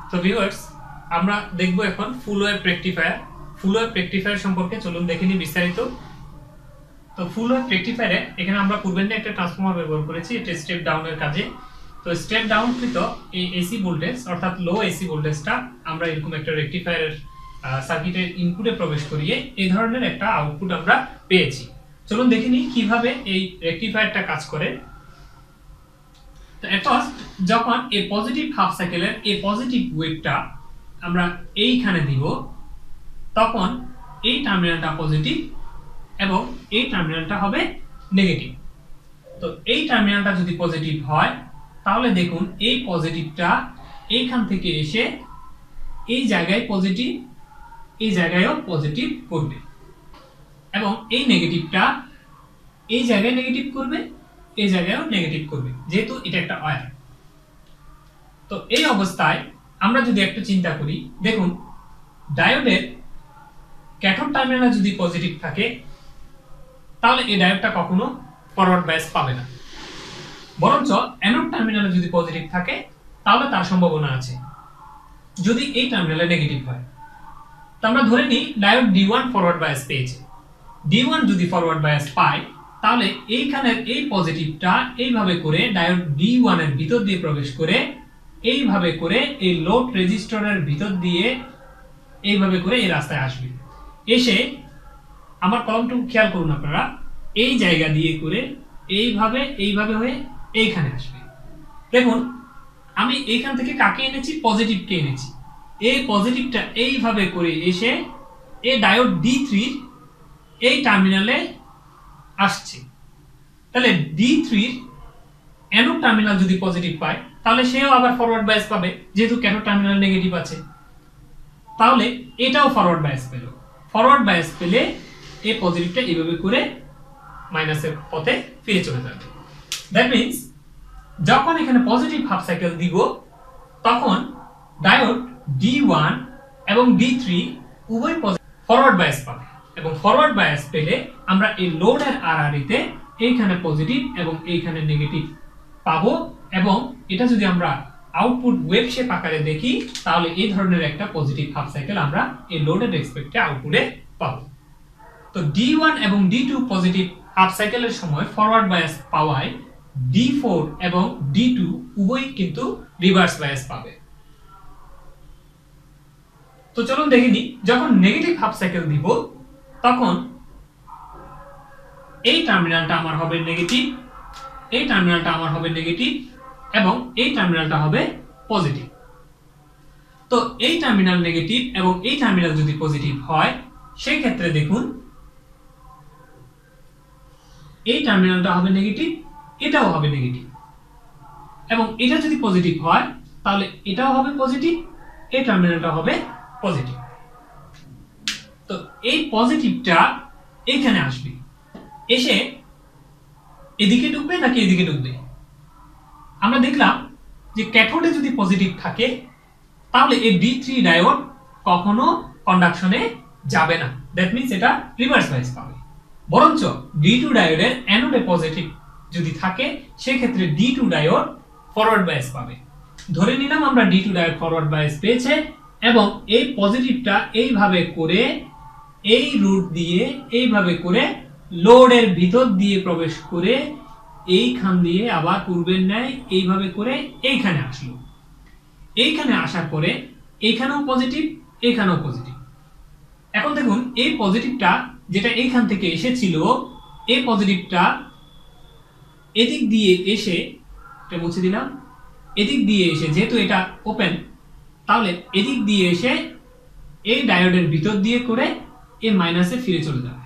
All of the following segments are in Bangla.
তো ভিউয়ার্স, আমরা দেখব এখন full wave rectifier. Full wave rectifier সম্পর্কে চলুন দেখে নিই বিস্তারিত। তো ফুল ওয়েভ রেকটিফায়ারে এখানে আমরা পূর্বের একটা ট্রান্সফরমার ব্যবহার করেছি, এটা স্টেপ ডাউনের কাজে। তো স্টেপ ডাউন কৃত এই এসি ভোল্টেজ অর্থাৎ লো এসি ভোল্টেজটা আমরা এরকম একটা রেকটিফায়ারের সার্কিটের ইনপুটে প্রবেশ করিয়ে এই ধরনের একটা আউটপুট আমরা পেয়েছি। চলুন দেখে নিই কিভাবে এই রেকটিফায়ারটা কাজ করে। তো এট ফার্স্ট যখন এই পজিটিভ হাফ সাইকেলের এই পজিটিভ ওয়েভটা আমরা এইখানে দিব, তখন এই টার্মিনালটা পজিটিভ এবং এই টার্মিনালটা হবে নেগেটিভ। তো এই টার্মিনালটা যদি পজিটিভ হয় তাহলে দেখুন এই পজিটিভটা এইখান থেকে এসে এই জায়গায় পজিটিভ, এই জায়গায়ও পজিটিভ করবে, এবং এই নেগেটিভটা এই জায়গায় নেগেটিভ করবে, এই জায়গায়ও নেগেটিভ করবে, যেহেতু এটা একটা ওয়্যার। তো এই অবস্থায় আমরা যদি একটু চিন্তা করি, দেখুন ডায়োডের ক্যাথোড টার্মিনাল যদি পজিটিভ থাকে তাহলে এই ডায়োডটা কখনো ফরওয়ার্ড বায়াস পাবে না, বরঞ্চ অ্যানোড টার্মিনালে যদি পজিটিভ থাকে তাহলে তার সম্ভাবনা আছে যদি এই টার্মিনালে নেগেটিভ হয়। তো আমরা ধরে নিই ডায়োড D1 ফরওয়ার্ড বায়াস পেয়েছে। D1 যদি ফরওয়ার্ড বায়াস পায় তাহলে এইখানের এই পজিটিভটা এইভাবে করে ডায়োড D1 এর ভিতর দিয়ে প্রবেশ করে এইভাবে করে এই লোড রেজিস্টরের ভিতর দিয়ে এইভাবে করে এই রাস্তায় আসবে, এসে আমার কলমটুকু খেয়াল করুন আপনারা, এই জায়গা দিয়ে করে এইভাবে হয়ে এইখানে আসবে। দেখুন আমি এইখান থেকে কাকে এনেছি? পজিটিভকে এনেছি। এই পজিটিভটা এইভাবে করে এসে এই ডায়োড D3 এই টার্মিনালে আসছে। তাহলে D3 অ্যানোড টার্মিনাল যদি পজিটিভ পায় তাহলে সেও আবার ফরওয়ার্ড বায়াস পাবে, যেহেতু ক্যাথোড টার্মিনাল নেগেটিভ আছে। তাহলে এটাও ফরওয়ার্ড বায়াস পেল। ফরওয়ার্ড বায়াস পেলে এই পজিটিভটা এইভাবে করে মাইনাসের পথে ফিরে চলে যাবে। দ্যাট মিন্স যখন এখানে পজিটিভ হাফ সাইকেল দিব তখন ডায়োড D1 এবং D3 উভয় ফরওয়ার্ড বায়াস পাবে, এবং ফরওয়ার্ড বায়াস পেলে আমরা এই লোডের আরআরইতে এইখানে পজিটিভ এবং এইখানে নেগেটিভ পাবো, এবং এটা যদি আমরা আউটপুট ওয়েভ শেপ আকারে দেখি তাহলে এই ধরনের একটা পজিটিভ হাফ সাইকেল আমরা এই লোডের রেসপেক্টে আউটপুটে পাবো। তো D1 এবং D2 পজিটিভ হাফ সাইকেলের সময় ফরওয়ার্ড বায়াস পাওয়ায় D4 এবং D2 উভয়ই কিন্তু রিভার্স বায়াস পাবে। তো চলুন দেখে নিই, যখন নেগেটিভ হাফ সাইকেল দিব তখন এই টার্মিনালটা আমার হবে নেগেটিভ, এই টার্মিনালটা আমার হবে নেগেটিভ, এবং এই টার্মিনালটা হবে পজিটিভ। তো এই টার্মিনাল নেগেটিভ এবং এই টার্মিনাল যদি পজিটিভ হয় সেই ক্ষেত্রে দেখুন এই টার্মিনালটা হবে নেগেটিভ, এটাও হবে নেগেটিভ, এবং এটা যদি পজিটিভ হয় তাহলে এটাও হবে পজিটিভ, এই টার্মিনালটা হবে পজিটিভ। তো এই পজিটিভটা এখানে আসবে, এসে এদিকে ঢুকবে নাকি এদিকে ঢুকবে? আমরা দেখলাম যে ক্যাথোডে যদি পজিটিভ থাকে তাহলে এই D3 ডায়োড কখনো কন্ডাকশনে যাবে না, দ্যাট মিন্স এটা রিভার্স বায়াস পাবে। বরঞ্চ D2 ডায়োডের অ্যানোডে পজিটিভ যদি থাকে সেই ক্ষেত্রে D2 ডায়োড ফরওয়ার্ড বায়াস পাবে। ধরে নিলাম আমরা D2 ডায়োড ফরওয়ার্ড বায়াস পেয়েছে, এবং এই পজিটিভটা এইভাবে করে এই রুট দিয়ে এইভাবে করে লোডের ভিতর দিয়ে প্রবেশ করে এইখান দিয়ে আবার পূর্বের ন্যায় এইভাবে করে এইখানে আসলো। এইখানে আসার পরে এইখানেও পজিটিভ, এইখানেও পজিটিভ। এখন দেখুন এই পজিটিভটা যেটা এইখান থেকে এসেছিল, এই পজিটিভটা এদিক দিয়ে এসে, এটা মুছে দিলাম, এদিক দিয়ে এসে যেহেতু এটা ওপেন তাহলে এদিক দিয়ে এসে এই ডায়োডের ভিতর দিয়ে করে এই মাইনাসে ফিরে চলে যাবে।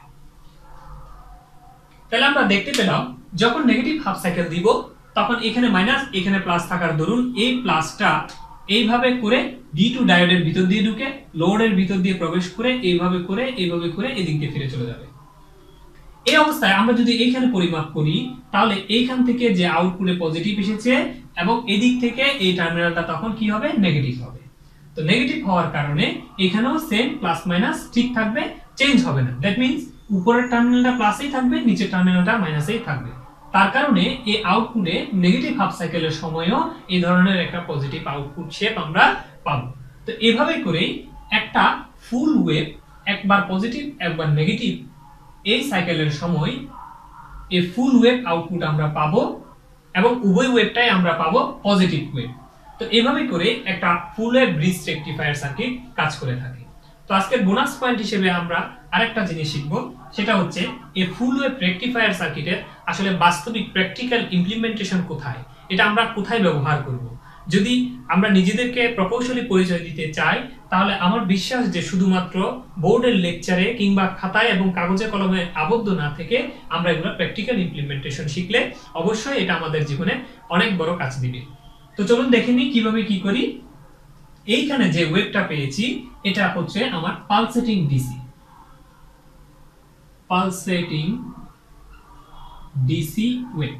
তাহলে আমরা দেখতে পেলাম যখন নেগেটিভ হাফ সাইকেল দিব তখন এখানে মাইনাস এখানে প্লাস থাকার দরুন এই প্লাসটা এইভাবে করে D2 ডায়োডের ভিতর দিয়ে ঢুকে লোডের ভিতর দিয়ে প্রবেশ করে এইভাবে করে এদিক দিয়ে ফিরে চলে যাবে। এই অবস্থায় আমরা যদি এইখানে পরিমাপ করি তাহলে এইখান থেকে যে আউটপুটে পজিটিভ এসেছে এবং এদিক থেকে এই টার্মিনালটা তখন কি হবে? নেগেটিভ হবে। তো নেগেটিভ হওয়ার কারণে এখানেও সেম প্লাস মাইনাস ঠিক থাকবে, চেঞ্জ হবে না। দ্যাট মিন্স উপরের টার্মিনালটা প্লাসেই থাকবে, নিচের টার্মিনালটা মাইনাসেই থাকবে। তার কারণে এই আউটপুটে নেগেটিভ হাফ সাইকেলের সময়ও এই ধরনের একটা পজিটিভ আউটপুট শেপ আমরা পাবো। তো এভাবে করেই একটা ফুল ওয়েভ, একবার পজিটিভ একবার নেগেটিভ, এই সাইকেলের সময় এই ফুল ওয়েভ আউটপুট আমরা পাবো এবং উভয় ওয়েভটাই আমরা পাবো পজিটিভ ওয়েভ। তো এভাবে করে একটা full wave bridge rectifier circuit কাজ করে থাকে। তো আজকের বোনাস পয়েন্ট হিসেবে আমরা আরেকটা জিনিস শিখব, সেটা হচ্ছে এই ফুল ওয়েভ রেকটিফায়ার সার্কিটের আসলে বাস্তবিক প্র্যাকটিক্যাল ইমপ্লিমেন্টেশন কোথায়, এটা আমরা কোথায় ব্যবহার করব। যদি আমরা নিজেদেরকে প্রকৌশলী পরিচয় দিতে চাই, তাহলে আমার বিশ্বাস যে শুধুমাত্র বোর্ডের লেকচারে কিংবা খাতায় এবং কাগজে কলমে আবদ্ধ না থেকে আমরা এগুলো প্র্যাকটিক্যাল ইমপ্লিমেন্টেশন শিখলে অবশ্যই এটা আমাদের জীবনে অনেক বড় কাজ দিবে। তো চলুন দেখে নিই কিভাবে কি করি। এইখানে যে ওয়েভটা পেয়েছি এটা হচ্ছে আমার pulsating DC, pulsating DC wave.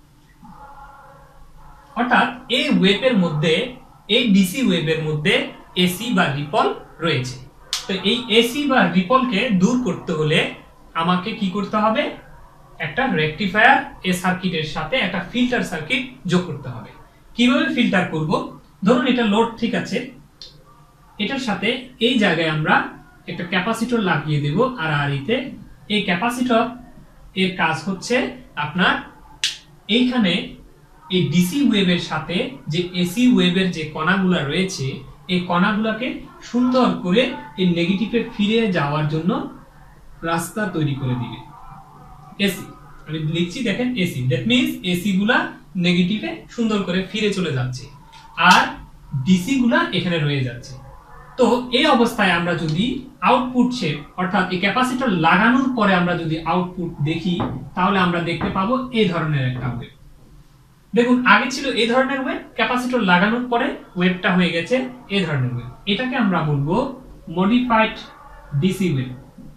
অর্থাৎ এই ওয়েভের মধ্যে, এই ডিসি ওয়েভের মধ্যে এসি বা রিপল রয়েছে। তো এই এসি বা রিপলকে দূর করতে হলে আমাকে কি করতে হবে, একটা রেকটিফায়ার এই সার্কিটের সাথে একটা ফিল্টার সার্কিট যোগ করতে হবে। কিভাবে ফিল্টার করব, ধরুন এটা লোড ঠিক আছে, এটার সাথে এই জায়গায় আমরা একটা ক্যাপাসিটর লাগিয়ে দেব আর আরিতে। এই ক্যাপাসিটর এর কাজ হচ্ছে আপনার এইখানে এই ডিসি ওয়েভের সাথে যে এসি ওয়েভের যে কণাগুলা রয়েছে এই কণাগুলোকে সুন্দর করে এই নেগেটিভে ফিরে যাওয়ার জন্য রাস্তা তৈরি করে দিবে। এসি আমি লিখছি, দেখেন এসি, দ্যাট মিন্স এসি গুলা নেগেটিভে সুন্দর করে ফিরে চলে যাচ্ছে আর ডিসি গুলা এখানে রয়ে যাচ্ছে। তো এই অবস্থায় আমরা যদি আউটপুট শেপ, অর্থাৎ এই ক্যাপাসিটর লাগানোর পরে আমরা যদি আউটপুট দেখি, তাহলে আমরা দেখতে পাবো এই ধরনের একটা ওয়েভ। দেখুন আগে ছিল এই ধরনের ওয়েভ, ক্যাপাসিটর লাগানোর পরে ওয়েভটা হয়ে গেছে এই ধরনের ওয়েভ। এটাকে আমরা বলবো modified DC wave.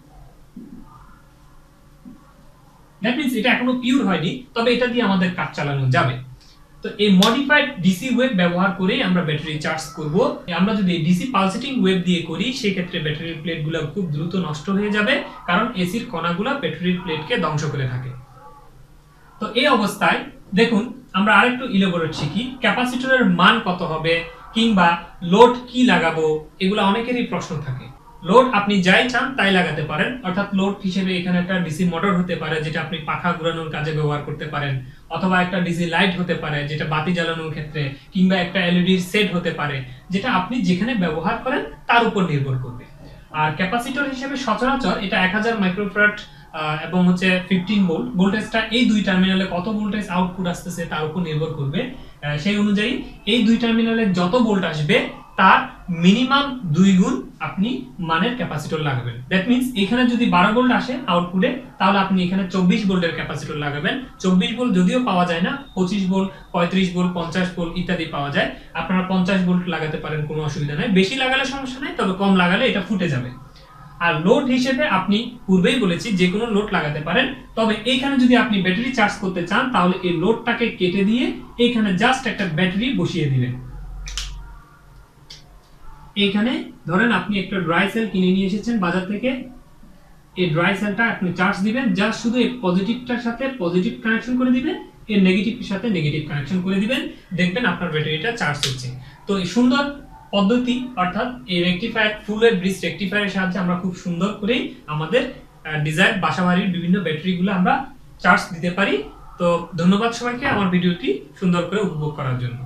That means এটা এখনো পিওর হয়নি, তবে এটা দিয়ে আমাদের কাজ চালানো যাবে। তো এই মডিফাইড ডিসি ওয়েভ ব্যবহার করে আমরা ব্যাটারি চার্জ করব। আমরা যদি ডিসি পালসেটিং ওয়েভ দিয়ে করি, সেই ক্ষেত্রে ব্যাটারির প্লেটগুলো খুব দ্রুত নষ্ট হয়ে যাবে, কারণ এসির কণাগুলো ব্যাটারির প্লেটকে ধ্বংস করে থাকে। তো এই অবস্থায় দেখুন আমরা আরেকটু ইলাবোরেট শিখি, ক্যাপাসিটরের মান কত হবে কিংবা লোড কি লাগাবো, এগুলো অনেকেরই প্রশ্ন থাকে। লোড আপনি যাই চান তাই লাগাতে পারেন, অর্থাৎ লোড হিসেবে এখানে একটা ডিসি মোটর হতে পারে যেটা আপনি পাখা ঘোরানোর কাজে ব্যবহার করতে পারেন, অথবা একটা ডিসি লাইট হতে পারে যেটা বাতি জ্বালানোর ক্ষেত্রে, কিংবা একটা এলইডি সেট হতে পারে, যেটা আপনি যেখানে ব্যবহার করেন তার উপর নির্ভর করবে। আর ক্যাপাসিটর হিসেবে সচরাচর এটা 1000 মাইক্রোফ্যারাড এবং হচ্ছে 15 ভোল্ট। ভোল্টেজটা এই দুই টার্মিনালে কত ভোল্টেজ আউটপুট আসতেছে তার উপর নির্ভর করবে। সেই অনুযায়ী এই দুই টার্মিনালে যত ভোল্ট আসবে তার মিনিমাম 2 গুণ আপনি মানের ক্যাপাসিটর লাগাবেন। দ্যাট মিন্স এখানে যদি 12 ভোল্ট আসে আউটপুটে, তাহলে আপনি এখানে 24 ভোল্টের ক্যাপাসিটর লাগাবেন। 24 ভোল্ট যদিও পাওয়া যায় না, 25 ভোল্ট, 35 ভোল্ট, 50 ভোল্ট ইত্যাদি পাওয়া যায়। আপনারা 50 ভোল্ট লাগাতে পারেন, কোনো অসুবিধা নাই। বেশি লাগালে সমস্যা নাই, তবে কম লাগালে এটা ফুটে যাবে। আর লোড হিসেবে আপনি পূর্বেই বলেছি যে কোনো লোড লাগাতে পারেন, তবে এইখানে যদি আপনি ব্যাটারি চার্জ করতে চান তাহলে এই লোডটাকে কেটে দিয়ে এইখানে জাস্ট একটা ব্যাটারি বসিয়ে দিবেন। এইখানে ধরেন আপনি একটা ড্রাই সেল কিনে নিয়ে এসেছেন বাজার থেকে, এই ড্রাই সেলটা আপনি চার্জ দিবেন, জাস্ট শুধু এই পজিটিভটার সাথে পজিটিভ কানেকশন করে দিবেন, এর নেগেটিভের সাথে নেগেটিভ কানেকশন করে দিবেন, দেখবেন আপনার ব্যাটারিটা চার্জ হচ্ছে। তো এই সুন্দর পদ্ধতি, অর্থাৎ এই রেকটিফায়ার, ফুল ওয়েভ ব্রিজ রেকটিফায়ারের সাহায্যে আমরা খুব সুন্দর করে আমাদের ডিজায়ার বাসাবাড়ির বিভিন্ন ব্যাটারিগুলো আমরা চার্জ দিতে পারি। তো ধন্যবাদ সবাইকে আমার ভিডিওটি সুন্দর করে উপভোগ করার জন্য।